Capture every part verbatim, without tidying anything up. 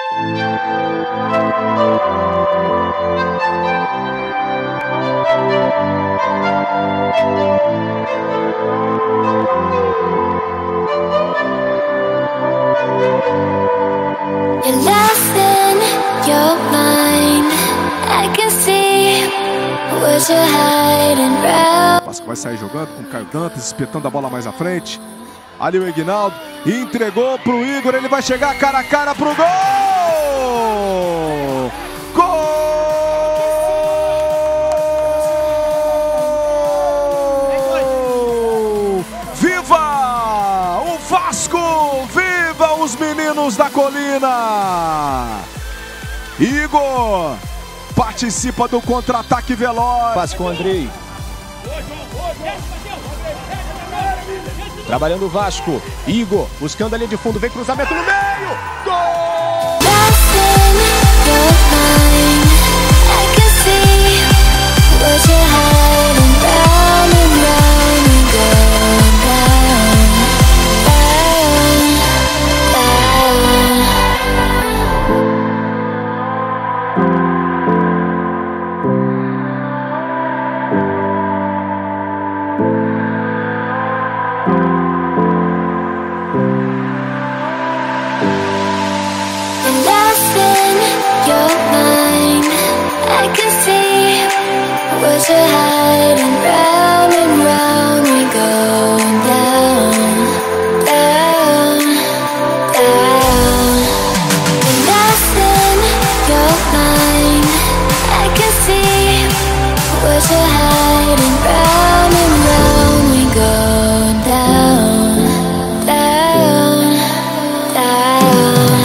You're laughing, you're mine. I can see what you're hiding from. Vasco vai sair jogando com o Caio Dantas, espetando a bola mais à frente. Ali o Ignaldo entregou pro Igor, ele vai chegar cara a cara pro gol! Gol! Viva o Vasco! Viva os meninos da colina! Igor participa do contra-ataque veloz. Passe com o Andrei. Trabalhando o Vasco. Igor buscando a linha de fundo. Vem cruzamento no meio. Gol! You're hiding round and round, we go down, down, down. You're nothing, you're mine. I can see what you're hiding round and round, we go down, down, down.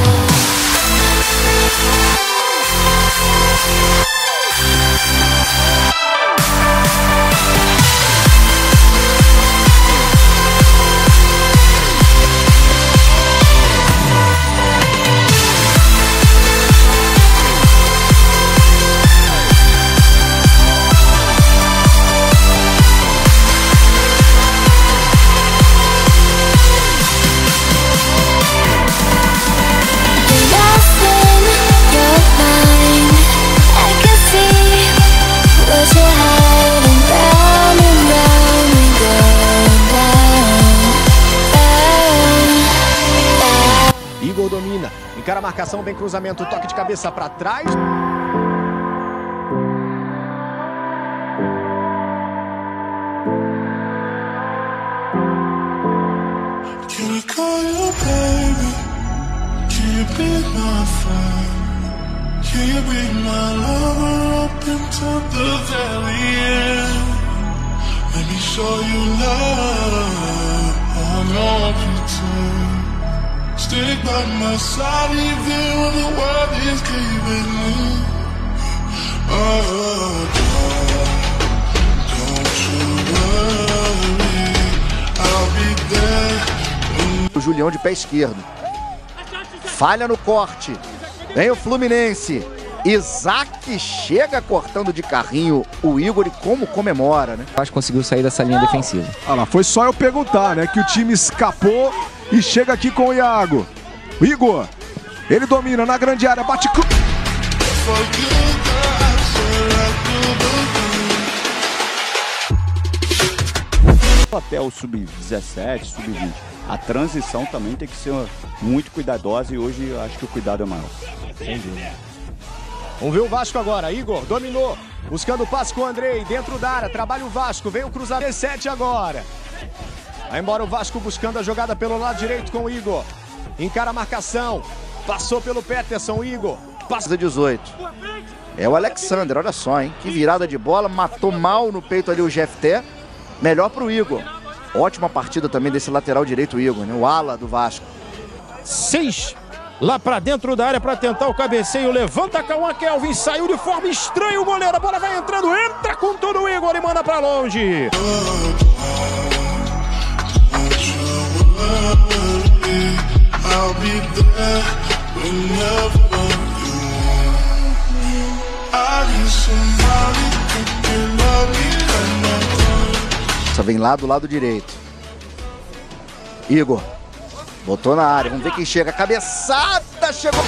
Igor domina, encara a marcação, vem cruzamento, toque de cabeça para trás. Can I call you baby? Can you be my friend? Can you be my lover up until the very end? Let me show you love, I know pretend. Stick by my side even when the world is giving in. Oh, don't you worry, I'll be there. O Julião de pé esquerdo. Falha no corte. Vem o Fluminense. Isaac chega cortando de carrinho o Igor e como comemora, né? Acho que conseguiu sair dessa linha defensiva. Ah lá, foi só eu perguntar, né? Que o time escapou e chega aqui com o Iago. O Igor, ele domina na grande área, bate... Até o sub dezessete, sub vinte. A transição também tem que ser muito cuidadosa e hoje eu acho que o cuidado é maior. Entendi. Vamos ver o Vasco agora. Igor dominou, buscando o passe com o Andrei, dentro da área, trabalha o Vasco, vem o cruzamento. dezessete agora. Vai embora o Vasco buscando a jogada pelo lado direito com o Igor. Encara a marcação, passou pelo Peterson, Igor. Passa dezoito. É o Alexander, olha só, hein? Que virada de bola, matou mal no peito ali o Jefté. Melhor pro Igor. Ótima partida também desse lateral direito, Igor, né? O ala do Vasco. Seis. Lá pra dentro da área pra tentar o cabeceio. Levanta Cauã Kelvin. Saiu de forma estranha o goleiro. A bola vai entrando. Entra com tudo o Igor e manda pra longe. Só vem lá do lado direito. Igor. Botou na área, vamos ver quem chega. Cabeçada, chegou.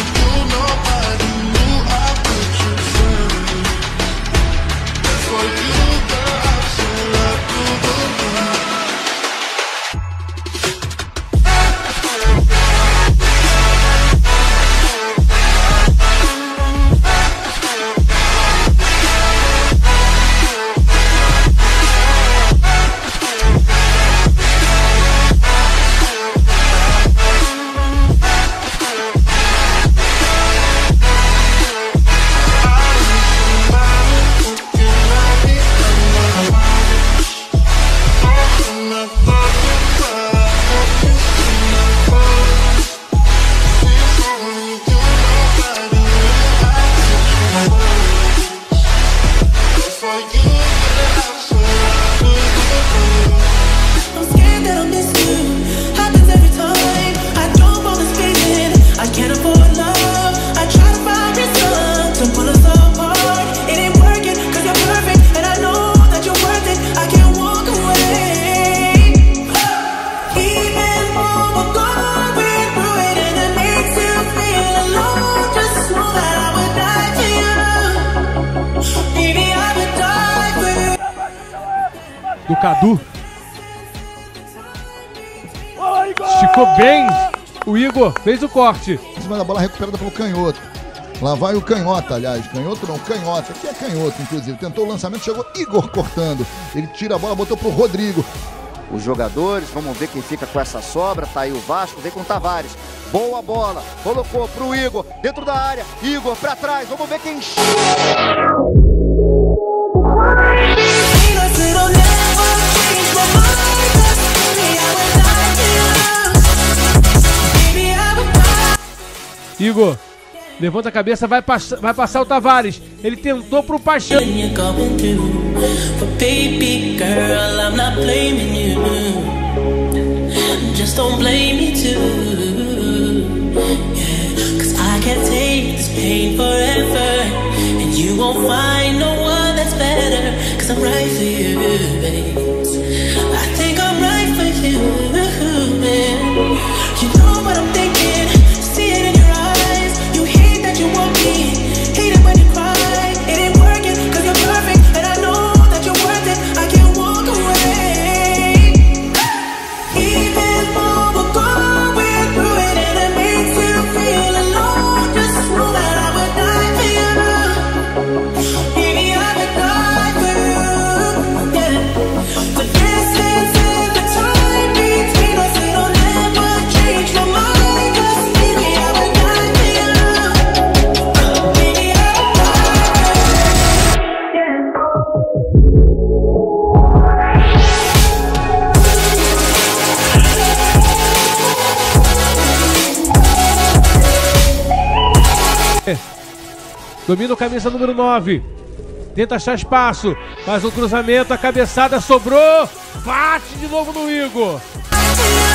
Do Cadu. Esticou bem. O Igor fez o corte. Em cima da bola recuperada pelo canhoto. Lá vai o canhota, aliás. Canhoto não, canhota. Aqui é canhoto, inclusive. Tentou o lançamento, chegou Igor cortando. Ele tira a bola, botou pro Rodrigo. Os jogadores, vamos ver quem fica com essa sobra. Tá aí o Vasco, vem com o Tavares. Boa bola, colocou pro Igor, dentro da área. Igor pra trás, vamos ver quem chega. Igor, levanta a cabeça, vai, pass vai passar o Tavares. Ele tentou pro Paixão. Domina o camisa número nove. Tenta achar espaço. Faz um cruzamento. A cabeçada sobrou. Bate de novo no Igor.